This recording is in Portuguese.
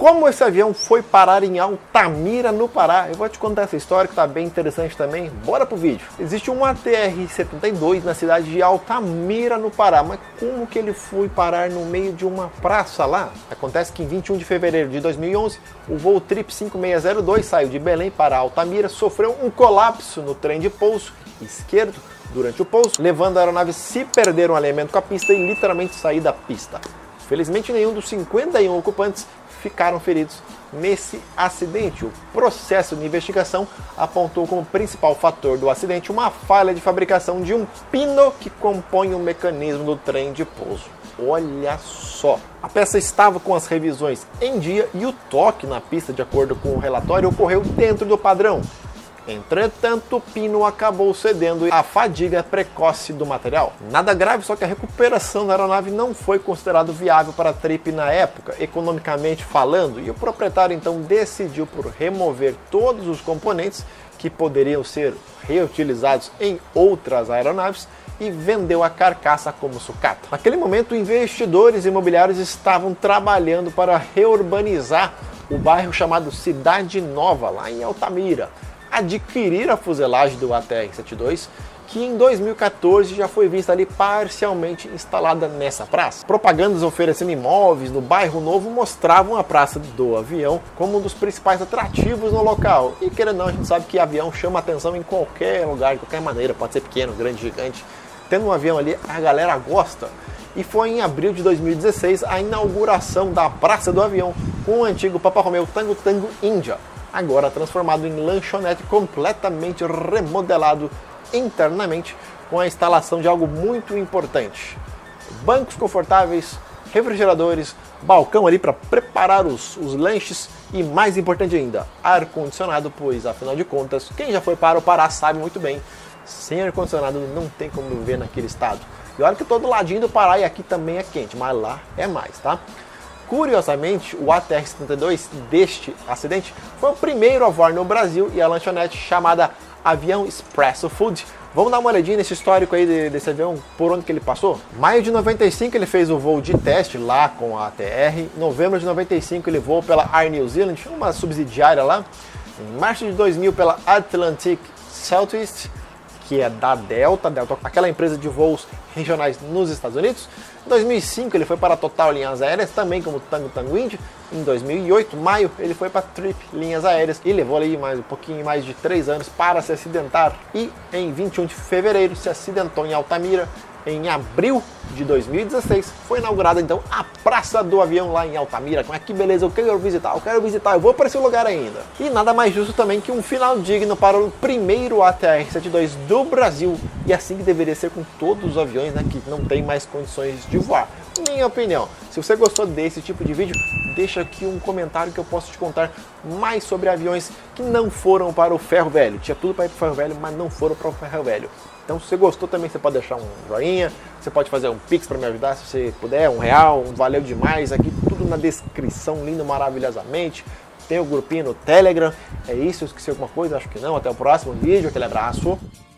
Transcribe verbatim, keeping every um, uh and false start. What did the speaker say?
como esse avião foi parar em Altamira, no Pará. Eu vou te contar essa história que está bem interessante também. Bora pro vídeo. Existe um A T R setenta e dois na cidade de Altamira, no Pará, mas como que ele foi parar no meio de uma praça lá? Acontece que em vinte e um de fevereiro de dois mil e onze, o voo Trip cinco seis zero dois saiu de Belém para Altamira, sofreu um colapso no trem de pouso esquerdo durante o pouso, levando a aeronave a se perder um alinhamento com a pista e literalmente sair da pista. Felizmente nenhum dos cinquenta e um ocupantes ficaram feridos nesse acidente. O processo de investigação apontou como principal fator do acidente uma falha de fabricação de um pino que compõe o mecanismo do trem de pouso. Olha só! A peça estava com as revisões em dia e o toque na pista, de acordo com o relatório, ocorreu dentro do padrão. Entretanto, o pino acabou cedendo à fadiga precoce do material. Nada grave, só que a recuperação da aeronave não foi considerado viável para a Trip na época, economicamente falando, e o proprietário então decidiu por remover todos os componentes que poderiam ser reutilizados em outras aeronaves e vendeu a carcaça como sucata. Naquele momento, investidores imobiliários estavam trabalhando para reurbanizar o bairro chamado Cidade Nova, lá em Altamira, adquirir a fuselagem do A T R setenta e dois, que em dois mil e quatorze já foi vista ali parcialmente instalada nessa praça. Propagandas oferecendo imóveis no bairro novo mostravam a praça do avião como um dos principais atrativos no local. E querendo ou não, a gente sabe que avião chama atenção em qualquer lugar, de qualquer maneira, pode ser pequeno, grande, gigante. Tendo um avião ali, a galera gosta. E foi em abril de dois mil e dezesseis a inauguração da Praça do Avião com o antigo Papa Romeo Tango Tango Índia, agora transformado em lanchonete, completamente remodelado internamente, com a instalação de algo muito importante: bancos confortáveis, refrigeradores, balcão ali para preparar os, os lanches e, mais importante ainda, ar-condicionado, pois afinal de contas, quem já foi para o Pará sabe muito bem, sem ar-condicionado não tem como viver naquele estado. E olha que todo ladinho do Pará e aqui também é quente, mas lá é mais, tá? Curiosamente, o A T R setenta e dois deste acidente foi o primeiro a voar no Brasil e a lanchonete chamada Avião Expresso Food. Vamos dar uma olhadinha nesse histórico aí desse avião, por onde que ele passou? Maio de noventa e cinco ele fez o voo de teste lá com a A T R. Em novembro de noventa e cinco ele voou pela Air New Zealand, uma subsidiária lá. Em março de dois mil pela Atlantic Southwest, que é da Delta, Delta, aquela empresa de voos regionais nos Estados Unidos. Em dois mil e cinco ele foi para a Total Linhas Aéreas, também como Tango Tango Índia. Em dois mil e oito, maio, ele foi para a Trip Linhas Aéreas e levou ali mais um pouquinho mais de três anos para se acidentar. E em vinte e um de fevereiro se acidentou em Altamira. Em abril de dois mil e dezesseis foi inaugurada então a Praça do Avião lá em Altamira. Como é que beleza, eu quero visitar, eu quero visitar, eu vou para esse lugar ainda. E nada mais justo também que um final digno para o primeiro A T R setenta e dois do Brasil. E assim que deveria ser com todos os aviões, né, que não tem mais condições de voar. Minha opinião. Se você gostou desse tipo de vídeo, deixa aqui um comentário que eu posso te contar mais sobre aviões que não foram para o ferro velho. Tinha tudo para ir para o ferro velho, mas não foram para o ferro velho. Então, se você gostou também, você pode deixar um joinha, você pode fazer um pix para me ajudar, se você puder, um real, um valeu demais, aqui tudo na descrição, lindo maravilhosamente. Tem o grupinho no Telegram. É isso, eu esqueci alguma coisa? Acho que não. Até o próximo vídeo, aquele abraço.